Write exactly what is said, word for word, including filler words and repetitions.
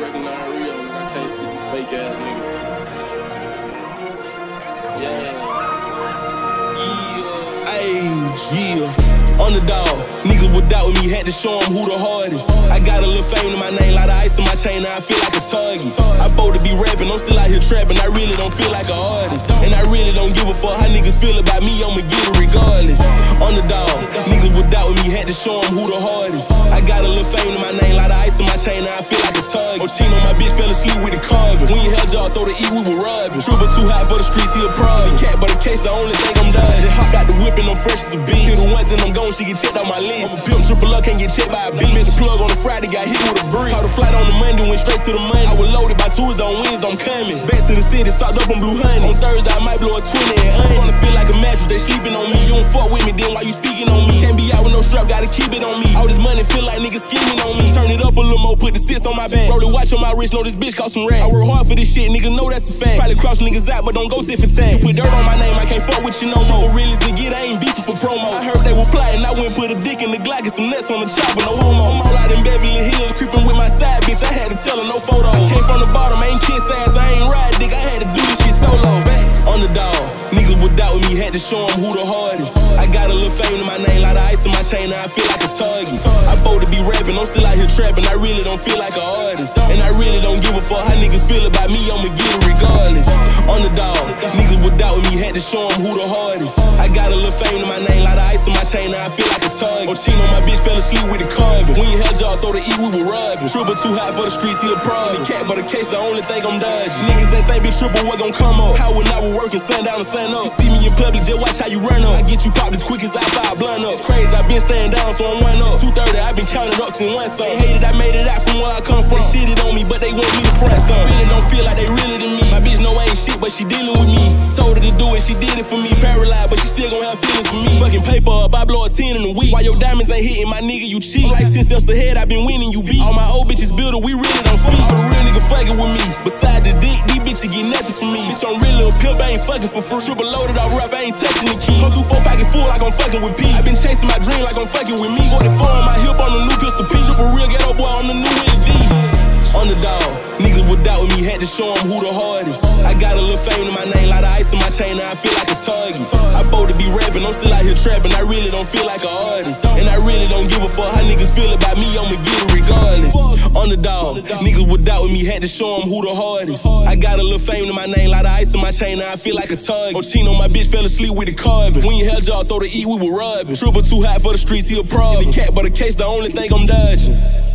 recognize real, nigga. I can't see the fake ass nigga. Yeah. Yeah. Ayy, yeah. Underdog, niggas would doubt with me, had to show them who the hardest. I got a little fame to my name, lot of ice in my chain, now I feel like a target. I bold to be rapping, I'm still out here trapping, I really don't feel like an artist. And I really don't give a fuck how niggas feel about me, I'ma get it regardless. Underdog, niggas would doubt with me, had to show them who the hardest. I got a little fame to my name, lot of ice in my chain, now I feel like a target. On Chino, my bitch fell asleep with the carbon. We ain't held y'all, so to eat we were robbing. Trooper too hot for the streets, he a problem. Cat, but the case the only thing I'm dodging. Hop out the whip and I'm fresh as a beat. Hit the one thing I'm going, she get checked on my list. I'm a pimp, triple up, can't get checked by a bitch. Missed the plug on the Friday, got hit with a brick. Caught a flight on the Monday, went straight to the money. I was loaded by Tuesday, on Wednesday, I'm coming. Back to the city, stocked up on Blue Honey. On Thursday, I might blow a twenty and onion. Wanna feel like a mattress, they sleeping on me. You don't fuck with me, then why you speaking on me? Can't be out with no strap, gotta keep it on me. All this money feel like niggas scheming on me. Turn it up a little more, put the sits on my back. Roll the watch on my wrist, know this bitch cost some racks. I work hard for this shit, nigga know that's a fact. Probably cross niggas out, but don't go tit for tat. You put dirt on my name, I can't fuck with you no more. For real as it get, I ain't beefing for promo. I heard they were plotting, I went and put a dick in the Glock and some nuts on the chopper, no homo. I'm all out in Beverly Hills, creeping with my side bitch. I had to tell her no photo. I came from the bottom, I ain't kiss ass, I ain't ride dick. I had to do this shit solo. Underdog, niggas would doubt with me, had to show them who the hardest. I got a little fame to my name, lot of ice in my chain, now I feel like a target. I bold to be rapping, I'm still out here trapping, I really don't feel like an artist. And I really don't give a fuck how niggas feel about me, I'ma get it regardless. Underdog, niggas would doubt with me, had to show them who the hardest. I got a little fame to my name, lot of ice in my chain, now I feel like a target. On Chino, my bitch fell asleep with the carbon. We ain't held y'all, so to eat we were robbing. Triple too hot for the streets, he a problem. Cat, but the case the only thing I'm dodging. Niggas that think be triple, what gon' come up? How when I was working sundown to sun up. You see me in public, just watch how you run up. I get you popped as quick as I fire blunt up. It's crazy, I been staying down, so I'm one up. two thirty, I been counting up since one song. They hated, I made it out from where I come from. They shitted on me, but they want me to front some. Really don't feel like they really to me. My bitch know I ain't shit, but she dealing with me. Told her to do it, she did it for me. Paralyzed, but she still gon' have feelings for me. Fucking paper up, I blow a ten in a week. While your diamonds ain't hitting, my nigga, you cheat. I'm like ten steps ahead, I been winning, you beat. All my old bitches builder, we really don't speak. All the real niggas fucking with me. Besides the dick, these bitches get nothing from me. Bitch, I'm really a pimp, I ain't fucking for free. Triple loaded, I rap, I ain't touching the key. Come through four pocket full like I'm fucking with P. I been chasing my dream like I'm fucking with me. forty-four on my hip on the new pistol P. Triple real ghetto boy on the new Willie D. Underdog, niggas would doubt with me, had to show them who the hardest. I got a little fame to my name, lot of ice in my chain, now I feel like a target. I bold to be rapping, I'm still out here trapping, I really don't feel like an artist. And I really don't give a fuck how niggas feel about me, I'ma get it regardless. Underdog, niggas would doubt with me, had to show them who the hardest. I got a little fame to my name, lot of ice in my chain, now I feel like a target. On Chino, my bitch fell asleep with the carbon. We ain't held y'all, so to eat we were robbing. Triple too hot for the streets, he a problem. The cat, but the case the only thing I'm dodging.